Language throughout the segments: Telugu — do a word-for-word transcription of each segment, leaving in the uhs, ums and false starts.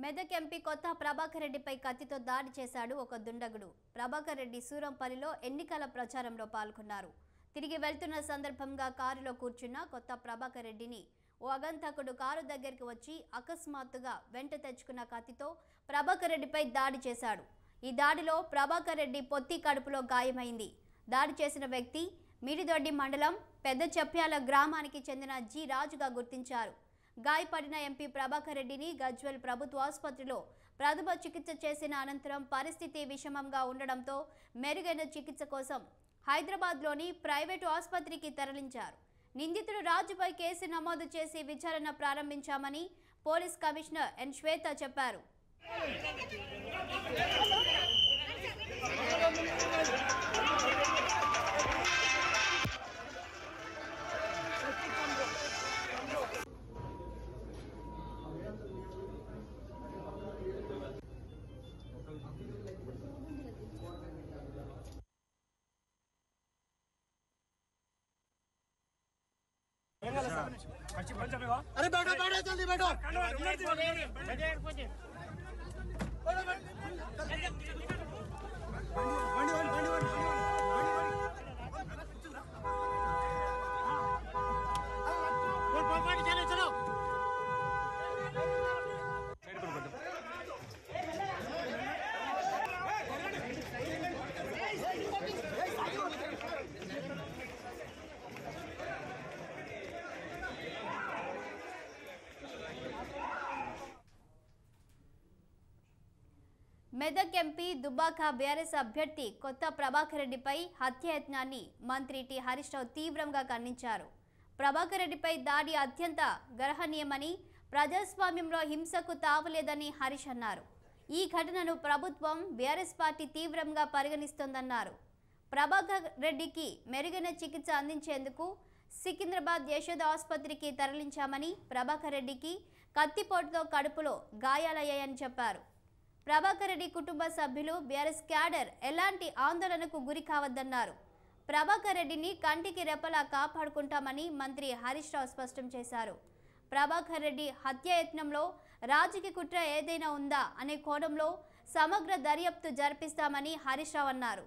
మెదక్ ఎంపీ కొత్త ప్రభాకర్ రెడ్డిపై కత్తితో దాడి చేశాడు ఒక దుండగుడు. ప్రభాకర్ రెడ్డి సూరంపల్లిలో ఎన్నికల ప్రచారంలో పాల్గొన్నారు. తిరిగి వెళ్తున్న సందర్భంగా కారులో కూర్చున్న కొత్త ప్రభాకర్ రెడ్డిని ఓ అగంతకుడు కారు దగ్గరికి వచ్చి అకస్మాత్తుగా వెంట తెచ్చుకున్న కత్తితో ప్రభాకర్ రెడ్డిపై దాడి చేశాడు. ఈ దాడిలో ప్రభాకర్ రెడ్డి పొత్తి కడుపులో గాయమైంది. దాడి చేసిన వ్యక్తి మిడిదొడ్డి మండలం పెద్ద చెప్ప్యాల గ్రామానికి చెందిన జి రాజుగా గుర్తించారు. గాయపడిన ఎంపీ ప్రభాకర్ రెడ్డిని గజ్వేల్ ప్రభుత్వ ఆసుపత్రిలో ప్రథమ చికిత్స చేసిన అనంతరం పరిస్థితి విషమంగా ఉండడంతో మెరుగైన చికిత్స కోసం హైదరాబాద్లోని ప్రైవేటు ఆసుపత్రికి తరలించారు. నిందితుడు రాజుపై కేసు నమోదు చేసి విచారణ ప్రారంభించామని పోలీస్ కమిషనర్ ఎన్ శ్వేత చెప్పారు. अरे बैठो बैठो जल्दी बैठो चलो चलो మెదక్ ఎంపీ దుబ్బాక బీఆర్ఎస్ అభ్యర్థి కొత్త ప్రభాకర్ రెడ్డిపై హత్యాయత్నాన్ని మంత్రి టి హరీష్ రావు తీవ్రంగా ఖండించారు. ప్రభాకర్ రెడ్డిపై దాడి అత్యంత గర్హనీయమని, ప్రజాస్వామ్యంలో హింసకు తావులేదని హరీష్ అన్నారు. ఈ ఘటనను ప్రభుత్వం బీఆర్ఎస్ పార్టీ తీవ్రంగా పరిగణిస్తోందన్నారు. ప్రభాకర్ రెడ్డికి మెరుగైన చికిత్స అందించేందుకు సికింద్రాబాద్ యశోద ఆసుపత్రికి తరలించామని, ప్రభాకర్ రెడ్డికి కత్తిపోటుతో కడుపులో గాయాలయ్యాయని చెప్పారు. ప్రభాకర్ రెడ్డి కుటుంబ సభ్యులు, బీఆర్ఎస్ క్యాడర్ ఎలాంటి ఆందోళనకు గురి కావద్దన్నారు. ప్రభాకర్ రెడ్డిని కంటికి రెప్పలా కాపాడుకుంటామని మంత్రి హరీష్ రావు స్పష్టం చేశారు. ప్రభాకర్ రెడ్డి హత్యాయత్నంలో రాజకీయ కుట్ర ఏదైనా ఉందా అనే కోణంలో సమగ్ర దర్యాప్తు జరిపిస్తామని హరీష్ రావు అన్నారు.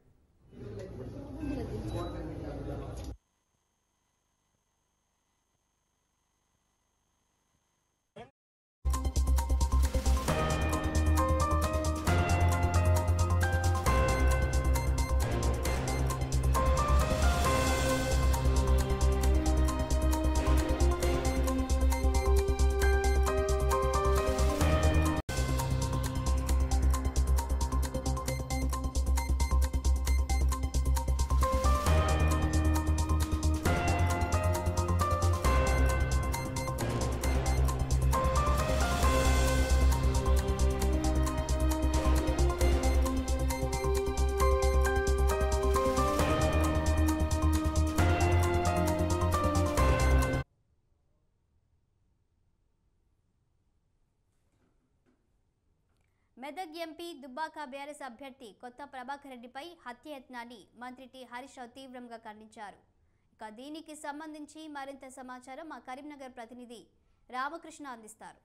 మెదక్ ఎంపీ దుబ్బాక బీఆర్ఎస్ అభ్యర్థి కొత్త ప్రభాకర్ రెడ్డిపై హత్యాయత్నాన్ని మంత్రి టి హరీష్ రావు తీవ్రంగా ఖండించారు. ఇక దీనికి సంబంధించి మరింత సమాచారం మా కరీంనగర్ ప్రతినిధి రామకృష్ణ అందిస్తారు.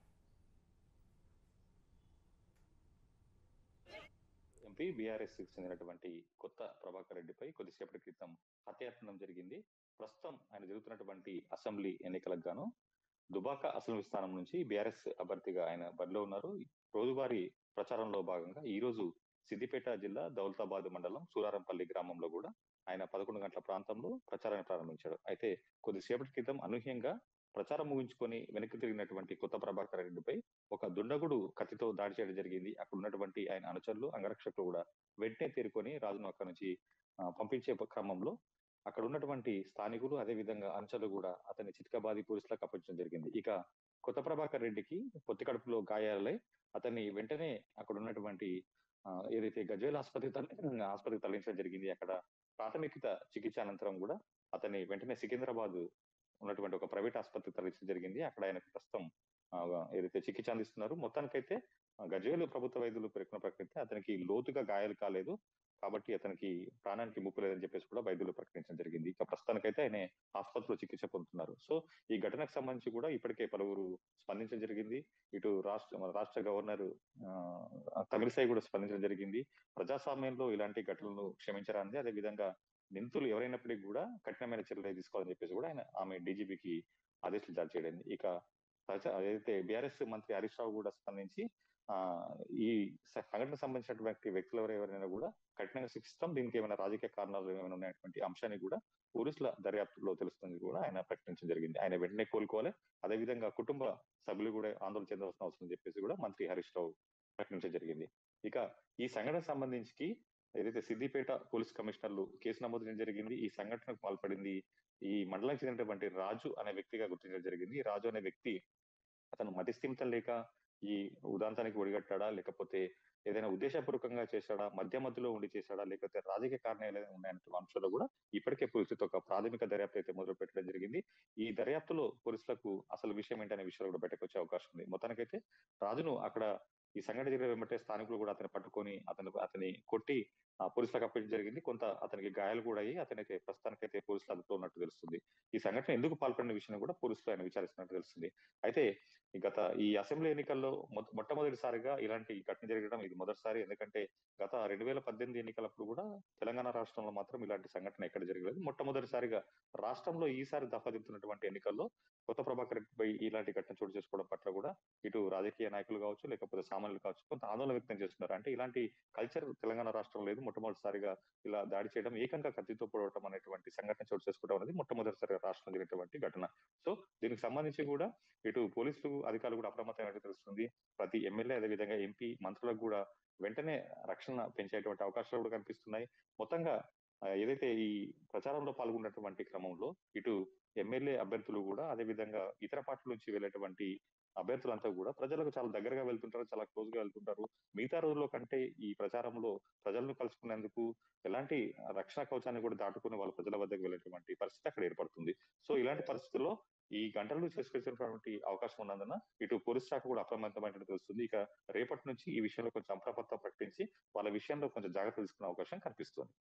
ఎంపీ బీఆర్ఎస్ కి చెందినటువంటి కొత్త ప్రభాకర్ రెడ్డిపై కొద్దిసేపటి క్రితం హత్యాయత్నం జరిగింది. ప్రస్తుతం ఆయన జరుగుతున్నటువంటి అసెంబ్లీ ఎన్నికలకు గాను దుబాక అసెంబ్లీ స్థానం నుంచి బీఆర్ఎస్ అభ్యర్థిగా ఆయన బరిలో ఉన్నారు. రోజువారీ ప్రచారంలో భాగంగా ఈ రోజు సిద్దిపేట జిల్లా దౌలతాబాద్ మండలం సూరారంపల్లి గ్రామంలో కూడా ఆయన పదకొండు గంటల ప్రాంతంలో ప్రచారాన్ని ప్రారంభించాడు. అయితే కొద్దిసేపటి క్రితం అనూహ్యంగా ప్రచారం ముగించుకొని వెనక్కి తిరిగినటువంటి కొత్త ప్రభాకర్ రెడ్డిపై ఒక దుండగుడు కత్తితో దాడి చేయడం జరిగింది. అక్కడ ఉన్నటువంటి ఆయన అనుచరులు, అంగరక్షకులు కూడా వెంటనే తేరుకొని రాజును అక్కడి నుంచి పంపించే క్రమంలో అక్కడ ఉన్నటువంటి స్థానికులు, అదే విధంగా అనుచరులు కూడా అతన్ని చితకబాది పోలీసులకు అప్పగించడం జరిగింది. ఇక కొత్త ప్రభాకర్ రెడ్డికి పొత్తి కడుపులో గాయాలై అతన్ని వెంటనే అక్కడ ఉన్నటువంటి ఏదైతే గజ్వేల్ ఆసుపత్రి ఆసుపత్రికి తరలించడం జరిగింది. అక్కడ ప్రాథమిక చికిత్స అనంతరం కూడా అతన్ని వెంటనే సికింద్రాబాద్ ఉన్నటువంటి ఒక ప్రైవేట్ ఆసుపత్రికి తరలించడం జరిగింది. అక్కడ ఆయనకు ప్రస్తుతం ఏదైతే చికిత్స అందిస్తున్నారు. మొత్తానికైతే గజ్వేల్ ప్రభుత్వ వైద్యులు పేర్కొన్న ప్రకృతి అతనికి లోతుగా గాయాలు కాలేదు. కాబట్టి అతనికి ప్రాణానికి ముప్పు లేదని చెప్పేసి కూడా వైద్యులు ప్రకటించడం జరిగింది. ఇక ప్రస్తుతానికైతే ఆయన ఆసుపత్రిలో చికిత్స పొందుతున్నారు. సో ఈ ఘటనకు సంబంధించి కూడా ఇప్పటికే పలువురు స్పందించడం జరిగింది. ఇటు రాష్ట్ర మన రాష్ట్ర గవర్నర్ తమిళిసై కూడా స్పందించడం జరిగింది. ప్రజాస్వామ్యంలో ఇలాంటి ఘటనలను క్షమించరానిది, అదే విధంగా నిందితులు ఎవరైనప్పటికీ కూడా కఠినమైన చర్యలు తీసుకోవాలని చెప్పేసి కూడా ఆయన ఆమె డీజీపీకి ఆదేశాలు జారీ చేయడం. ఇక ఏదైతే బీఆర్ఎస్ మంత్రి హరీష్ రావు కూడా స్పందించి ఆ ఈ సంఘటనకు సంబంధించినటువంటి వ్యక్తులు ఎవరైనా కూడా కఠినంగా శిక్షిస్తాం, దీనికి ఏమైనా రాజకీయ కారణాలు ఏమైనా ఉన్నటువంటి అంశాన్ని కూడా పోలీసుల దర్యాప్తులో తెలుస్తుంది కూడా ఆయన ప్రకటించడం జరిగింది. ఆయన వెంటనే కోలుకోవాలి, అదేవిధంగా కుటుంబ సభ్యులు కూడా ఆందోళన చెందవలసిన అవసరం చెప్పేసి కూడా మంత్రి హరీష్ రావు ప్రకటించడం జరిగింది. ఇక ఈ సంఘటనకు సంబంధించి ఏదైతే సిద్దిపేట పోలీస్ కమిషనర్లు కేసు నమోదు చేయడం జరిగింది. ఈ సంఘటనకు పాల్పడింది ఈ మండలానికి చెందినటువంటి రాజు అనే వ్యక్తిగా గుర్తించడం జరిగింది. రాజు అనే వ్యక్తి అతను మతిస్థిమితం లేక ఈ ఉదాంతానికి ఒడిగట్టాడా, లేకపోతే ఏదైనా ఉద్దేశపూర్వకంగా చేశాడా, మధ్య మధ్యలో ఉండి చేశాడా, లేకపోతే రాజకీయ కారణాలు ఏదైనా ఉన్నాయన్న అంశాల్లో కూడా ఇప్పటికే పోలీసులతో ఒక ప్రాథమిక దర్యాప్తు అయితే మొదలు పెట్టడం జరిగింది. ఈ దర్యాప్తులో పోలీసులకు అసలు విషయం ఏంటనే విషయాలు కూడా బయటకు వచ్చే అవకాశం ఉంది. మొత్తానికైతే రాజును అక్కడ ఈ సంఘటన జరిగిన వెంబటే స్థానికులు కూడా అతన్ని పట్టుకొని అతను అతని కొట్టి ఆ పోలీసులకు అప్పగించడం జరిగింది. కొంత అతనికి గాయాలు కూడా అయ్యి అతనికి ప్రస్తుతానికైతే పోలీసులు అదుపులో ఉన్నట్టు తెలుస్తుంది. ఈ సంఘటన ఎందుకు పాల్పడిన విషయం కూడా పోలీసులు ఆయన విచారిస్తున్నట్టు తెలుస్తుంది. అయితే గత ఈ అసెంబ్లీ ఎన్నికల్లో మొట్టమొదటిసారిగా ఇలాంటి ఘటన జరగడం ఇది మొదటిసారి. ఎందుకంటే గత రెండు వేల పద్దెనిమిది ఎన్నికలప్పుడు కూడా తెలంగాణ రాష్ట్రంలో మాత్రం ఇలాంటి సంఘటన ఎక్కడ జరగలేదు. మొట్టమొదటిసారిగా రాష్ట్రంలో ఈసారి దఫాదిద్దుతున్నటువంటి ఎన్నికల్లో కొత్త ప్రభాకర్ రెడ్డిపై ఇలాంటి ఘటన చోటు చేసుకోవడం పట్ల కూడా ఇటు రాజకీయ నాయకులు కావచ్చు, లేకపోతే సామాన్యులు కావచ్చు, కొంత ఆందోళన వ్యక్తం చేస్తున్నారు. అంటే ఇలాంటి కల్చర్ తెలంగాణ రాష్ట్రం లేదు, మొట్టమొదటిసారిగా ఇలా దాడి చేయడం, ఏకంగా కత్తితో పొడవటం అనేటువంటి సంఘటన చోటు చేసుకోవడం అనేది మొట్టమొదటిసారిగా రాష్ట్రంలో జరిగినటువంటి ఘటన. సో దీనికి సంబంధించి కూడా ఇటు పోలీసులు అధికారులు కూడా అప్రమత్తమైనట్టు తెలుస్తుంది. ప్రతి ఎమ్మెల్యే అదేవిధంగా ఎంపీ మంత్రులకు కూడా వెంటనే రక్షణ పెంచేటువంటి అవకాశాలు కూడా కనిపిస్తున్నాయి. మొత్తంగా ఏదైతే ఈ ప్రచారంలో పాల్గొన్నటువంటి క్రమంలో ఇటు ఎమ్మెల్యే అభ్యర్థులు కూడా అదేవిధంగా ఇతర పార్టీల నుంచి వెళ్ళేటువంటి అభ్యర్థులంతా కూడా ప్రజలకు చాలా దగ్గరగా వెళ్తుంటారు, చాలా క్లోజ్ గా వెళ్తుంటారు. మిగతా రోజుల్లో కంటే ఈ ప్రచారంలో ప్రజలను కలుసుకునేందుకు ఎలాంటి రక్షణ కవచాన్ని కూడా దాటుకుని వాళ్ళ ప్రజల వద్దకు వెళ్ళేటువంటి పరిస్థితి అక్కడ ఏర్పడుతుంది. సో ఇలాంటి పరిస్థితుల్లో ఈ గంటలు చేసుకొచ్చినటువంటి అవకాశం ఉన్నందున ఇటు పోలీస్ శాఖ కూడా అప్రమత్తమైనట్టు తెలుస్తుంది. ఇక రేపటి నుంచి ఈ విషయంలో కొంచెం అప్రమత్తం ప్రకటించి వాళ్ళ విషయంలో కొంచెం జాగ్రత్త తీసుకునే అవకాశం కనిపిస్తుంది.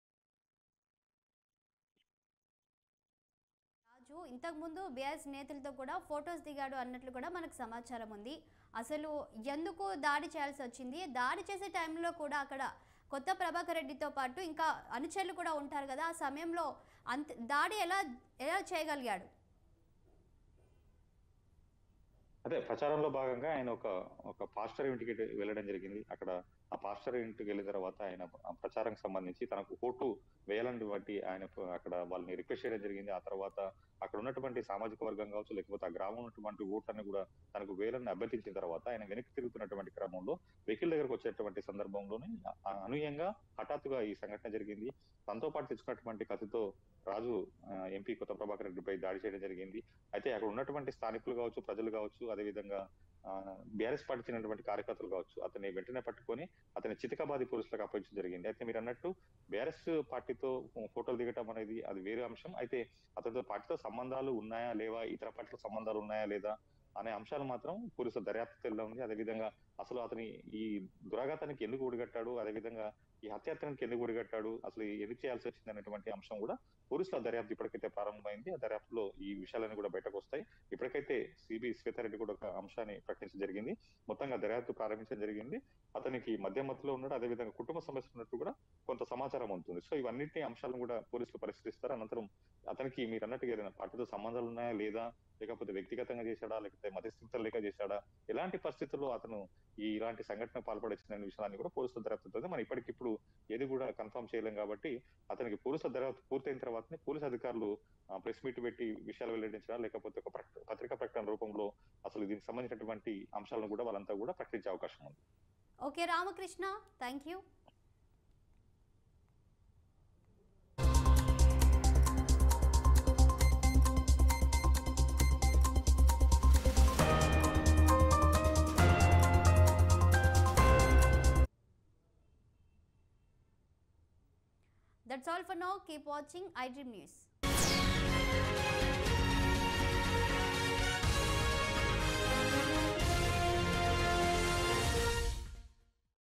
రాజు ఇంతకు ముందు బీఆర్ఎస్ నేతలతో కూడా ఫొటోస్ దిగాడు అన్నట్లు కూడా మనకు సమాచారం ఉంది. అసలు ఎందుకు దాడి చేయాల్సి వచ్చింది, దాడి చేసే టైంలో కూడా అక్కడ కొత్త ప్రభాకర్ రెడ్డితో పాటు ఇంకా అనుచరులు కూడా ఉంటారు కదా, ఆ సమయంలో అంత దాడి ఎలా ఎలా చేయగలిగాడు? అదే ప్రచారంలో భాగంగా ఆయన ఒక ఒక పాస్టర్ ఇంటికి వెళ్ళడం జరిగింది. అక్కడ ఆ పాస్టర్ ఇంటికి వెళ్ళిన తర్వాత ఆయన ప్రచారం సంబంధించి తనకు ఓటు వేయాలని బట్టి ఆయన అక్కడ వాళ్ళని రిక్వెస్ట్ చేయడం జరిగింది. ఆ తర్వాత అక్కడ ఉన్నటువంటి సామాజిక వర్గం కావచ్చు, లేకపోతే ఆ గ్రామం ఉన్నటువంటి ఓట్లను కూడా తనకు వేయాలని అభ్యర్థించిన తర్వాత ఆయన వెనక్కి తిరుగుతున్నటువంటి క్రమంలో వెహికల్ దగ్గరకు వచ్చేటువంటి సందర్భంలోనే అనూహ్యంగా హఠాత్తుగా ఈ సంఘటన జరిగింది. తనతో పాటు తెచ్చుకున్నటువంటి కత్తితో రాజు ఎంపీ కొత్త ప్రభాకర్ రెడ్డిపై దాడి చేయడం జరిగింది. అయితే అక్కడ ఉన్నటువంటి స్థానికులు కావచ్చు, ప్రజలు కావచ్చు, అదేవిధంగా బీఆర్ఎస్ పార్టీ చెందినటువంటి కార్యకర్తలు కావచ్చు, అతన్ని వెంటనే పట్టుకొని అతని చితకబాది పోలీసులకు అప్పగించడం జరిగింది. అయితే మీరు అన్నట్టు బీఆర్ఎస్ పార్టీతో ఫోటోలు దిగటం అనేది అది వేరే అంశం. అయితే అతనితో పార్టీతో సంబంధాలు ఉన్నాయా లేవా, ఇతర పార్టీతో సంబంధాలు ఉన్నాయా లేదా అనే అంశాలు మాత్రం పోలీసుల దర్యాప్తులో ఉంది. అదేవిధంగా అసలు అతని ఈ దురాఘాతానికి ఎందుకు ఒడిగట్టాడు, అదేవిధంగా ఈ హత్యాయత్నానికి ఎందుకు ఒడిగట్టాడు, అసలు ఎందుకు చేయాల్సి వచ్చింది అనేటువంటి అంశం కూడా పోలీసుల దర్యాప్తు ఇప్పటికైతే ప్రారంభమైంది. ఆ దర్యాప్తులో ఈ విషయాలన్నీ కూడా బయటకు వస్తాయి. ఇప్పటికైతే సిబి శ్వేతారెడ్డి కూడా ఒక అంశాన్ని ప్రకటించడం జరిగింది. మొత్తంగా దర్యాప్తు ప్రారంభించడం జరిగింది. అతనికి మధ్యమతిలో ఉన్నాడు, అదేవిధంగా కుటుంబ సమస్య ఉన్నట్టు కూడా కొంత సమాచారం ఉంటుంది. సో ఇవన్నింటి అంశాలను కూడా పోలీసులు పరిశీలిస్తారు. అనంతరం అతనికి మీరు అన్నట్టుగా ఏదైనా పార్టీతో సంబంధాలు ఉన్నాయా లేదా, లేకపోతే వ్యక్తిగతంగా చేశాడా, లేకపోతే మధ్యస్థితం లేక చేశాడా, ఎలాంటి పరిస్థితుల్లో అతను ఈ ఇలాంటి సంఘటన పాల్పడొచ్చిన విషయాన్ని కూడా పోలీసుల దర్యాప్తు మనం ఇప్పటికిప్పుడు ఏది కూడా కన్ఫర్మ్ చేయలేం. కాబట్టి అతనికి పోలీసుల దర్యాప్తు పూర్తయిన తర్వాతనే పోలీసు అధికారులు ప్రెస్ మీట్ పెట్టి విషయాలు వెల్లడించడా, లేకపోతే ఒక పత్రికా ప్రకటన రూపంలో అసలు దీనికి సంబంధించినటువంటి అంశాలను కూడా వాళ్ళంతా కూడా ప్రకటించే అవకాశం ఉంది. Okay Ramakrishna, thank you. That's all for now. Keep watching iDream News.